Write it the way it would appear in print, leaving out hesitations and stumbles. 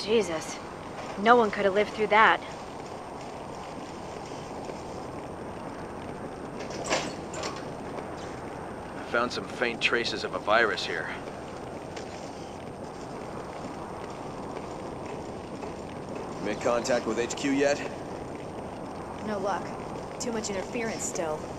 Jesus. No one could have lived through that. I found some faint traces of a virus here. Make contact with HQ yet? No luck. Too much interference still.